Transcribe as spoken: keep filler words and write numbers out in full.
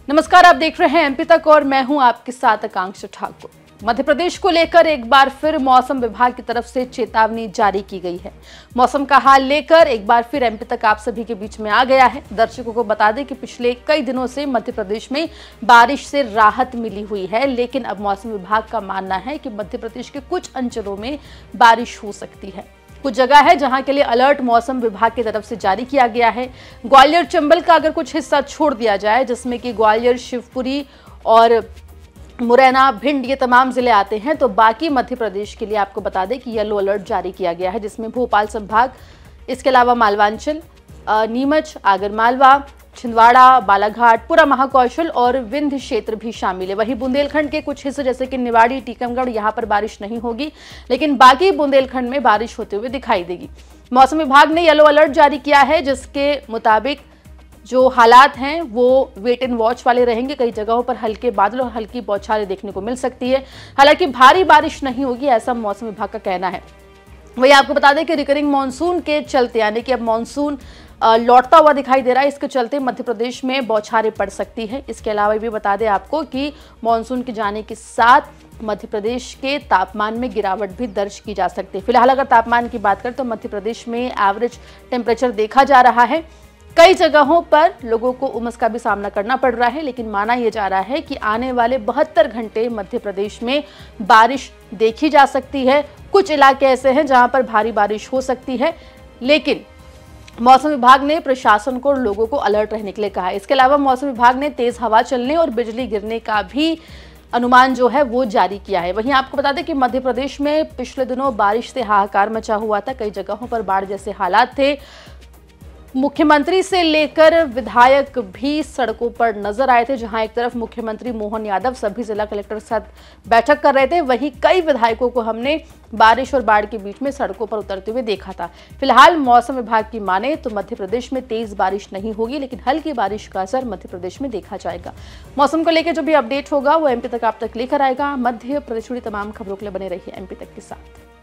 नमस्कार, आप देख रहे हैं एमपी तक और मैं हूं आपके साथ आकांक्षा ठाकुर। मध्य प्रदेश को लेकर एक बार फिर मौसम विभाग की तरफ से चेतावनी जारी की गई है। मौसम का हाल लेकर एक बार फिर एमपी तक आप सभी के बीच में आ गया है। दर्शकों को बता दें कि पिछले कई दिनों से मध्य प्रदेश में बारिश से राहत मिली हुई है, लेकिन अब मौसम विभाग का मानना है कि मध्य प्रदेश के कुछ अंचलों में बारिश हो सकती है। कुछ जगह है जहां के लिए अलर्ट मौसम विभाग की तरफ से जारी किया गया है। ग्वालियर चंबल का अगर कुछ हिस्सा छोड़ दिया जाए, जिसमें कि ग्वालियर, शिवपुरी और मुरैना, भिंड ये तमाम जिले आते हैं, तो बाकी मध्य प्रदेश के लिए आपको बता दें कि येलो अलर्ट जारी किया गया है, जिसमें भोपाल संभाग, इसके अलावा मालवांचल, नीमच, आगरमालवा, छिंदवाड़ा, बालाघाट, पूरा महाकौशल और विंध्य क्षेत्र भी शामिल है। वहीं बुंदेलखंड के कुछ हिस्से जैसे कि निवाड़ी, टीकमगढ़, यहां पर बारिश नहीं होगी, लेकिन बाकी बुंदेलखंड में बारिश होते हुए दिखाई देगी। मौसम विभाग ने येलो अलर्ट जारी किया है, जिसके मुताबिक जो हालात हैं वो वेट एंड वॉच वाले रहेंगे। कई जगहों पर हल्के बादल और हल्की बौछारें देखने को मिल सकती है। हालांकि भारी बारिश नहीं होगी, ऐसा मौसम विभाग का कहना है। वही आपको बता दें कि रिकरिंग मानसून के चलते, यानी कि अब मानसून लौटता हुआ दिखाई दे रहा है, इसके चलते मध्य प्रदेश में बौछारें पड़ सकती है। इसके अलावा ये भी बता दें आपको कि मानसून के जाने के साथ मध्य प्रदेश के तापमान में गिरावट भी दर्ज की जा सकती है। फिलहाल अगर तापमान की बात करें तो मध्य प्रदेश में एवरेज टेम्परेचर देखा जा रहा है। कई जगहों पर लोगों को उमस का भी सामना करना पड़ रहा है, लेकिन माना यह जा रहा है कि आने वाले बहत्तर घंटे मध्य प्रदेश में बारिश देखी जा सकती है। कुछ इलाके ऐसे हैं जहां पर भारी बारिश हो सकती है, लेकिन मौसम विभाग ने प्रशासन को और लोगों को अलर्ट रहने के लिए कहा है। इसके अलावा मौसम विभाग ने तेज हवा चलने और बिजली गिरने का भी अनुमान जो है वो जारी किया है। वहीं आपको बता दें कि मध्य प्रदेश में पिछले दिनों बारिश से हाहाकार मचा हुआ था। कई जगहों पर बाढ़ जैसे हालात थे। मुख्यमंत्री से लेकर विधायक भी सड़कों पर नजर आए थे, जहां एक तरफ मुख्यमंत्री मोहन यादव सभी जिला कलेक्टर के साथ बैठक कर रहे थे, वहीं कई विधायकों को हमने बारिश और बाढ़ के बीच में सड़कों पर उतरते हुए देखा था। फिलहाल मौसम विभाग की माने तो मध्य प्रदेश में तेज बारिश नहीं होगी, लेकिन हल्की बारिश का असर मध्य प्रदेश में देखा जाएगा। मौसम को लेकर जो भी अपडेट होगा वो एमपी तक आप तक लेकर आएगा। मध्य प्रदेश जुड़ी तमाम खबरों के लिए बने रहिए एमपी तक के साथ।